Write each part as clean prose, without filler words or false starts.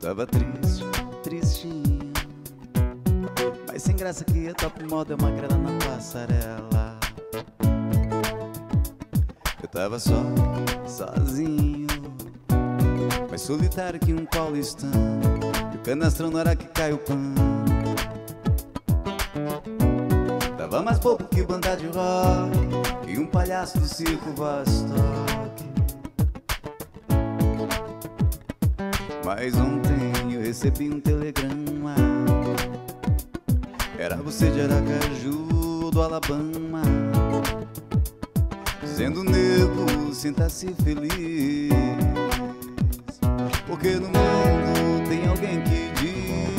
Tava triste, tristinho, mas sem graça que a top moda é uma grana na passarela. Eu tava só, sozinho, mais solitário que um paulistano, e o canastrão na hora que cai o pano. Tava mais bobo que banda de rock e um palhaço do circo Vostok. Mas ontem eu recebi um telegrama, era você de Aracaju, do Alabama, dizendo: nego, sinta-se feliz, porque no mundo tem alguém que diz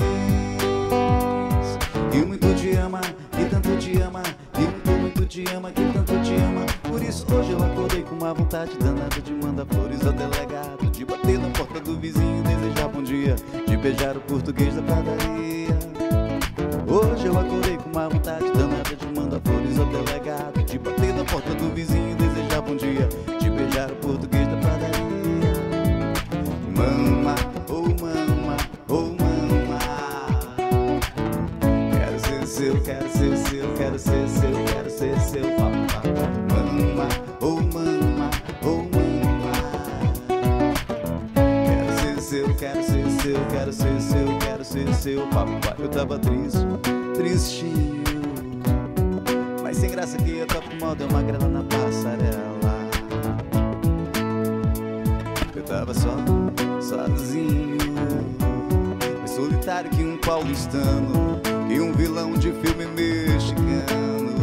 que muito te ama, que tanto te ama, que muito te ama, que tanto te ama. Por isso hoje eu acordei com uma vontade danada de mandar flores ao delegado, de bater na porta do vizinho, desejar bom dia, de beijar o português da padaria. Hoje eu acordei com uma vontade danada de mandar flores ao delegado, de bater na porta do vizinho, desejar bom dia, de beijar o português da padaria. Mama, oh mama, oh mama, quero ser seu, quero ser seu, quero ser seu, quero ser seu papá. Mama, oh mama, oh mama, quero ser seu, quero ser seu, quero ser seu, quero ser seu papá. Eu tava triste, tristinho, mas sem graça que a top moda é uma grana na passarela. Eu tava só, sozinho, mais solitário que um paulistano e um vilão de filme mexicano.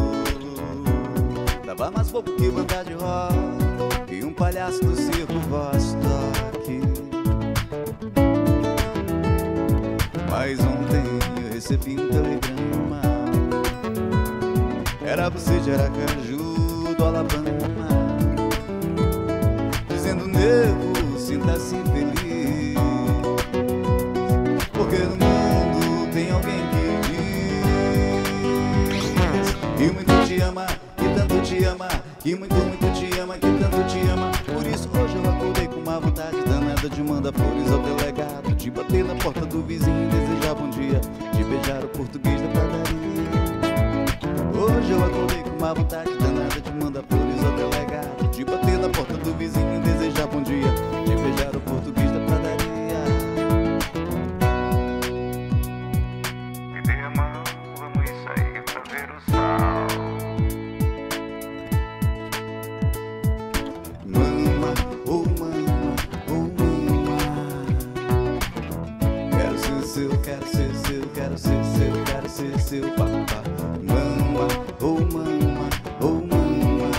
Tava mais bobo que banda de rock e um palhaço do circo Vostok. Mas ontem eu recebi um telegrama, era você de Aracaju, do Alabama, dizendo: nego, sinta-se feliz, porque no mundo tem alguém que diz que muito te ama, que tanto te ama, que muito te ama, que tanto te ama. Por isso hoje eu acordei com uma vontade danada de mandar flores ao delegado, de bater na porta do vizinho, desejar bom dia, de beijar o português da padaria. Hoje eu acordei com uma vontade danada de mandar flores ao delegado, de bater na porta do vizinho, desejar bom dia, de beijar o português da padaria. Me dê a mão, vamos sair pra ver o sol. Mama, oh mama, oh mama, quero ser seu, quero ser seu, quero ser seu, quero ser seu papá. Mama, oh mama, oh mama,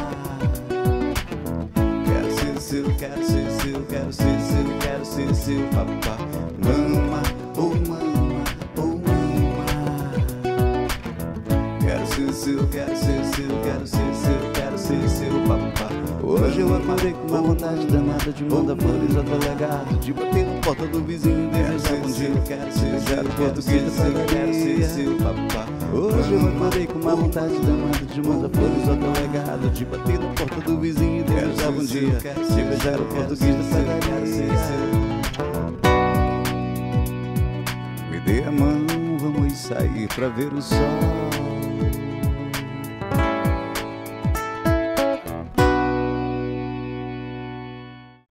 quero ser seu, quero ser seu, quero ser seu, quero ser seu papá. Mama, oh mama, oh mama, quero ser seu, quero ser seu, quero ser seu, quero ser seu papá. Hoje eu acordei com uma vontade danada de mandar flores ao delegado, de bater na porta do vizinho, desejar bom dia, quero ser seu, português da padaria. Quero ser seu papá. Hoje eu acordei com uma vontade danada de mandar flores ao delegado, de bater na porta do vizinho, desejar bom dia, de beijar o português da padaria. Me dê a mão, vamos sair pra ver o sol.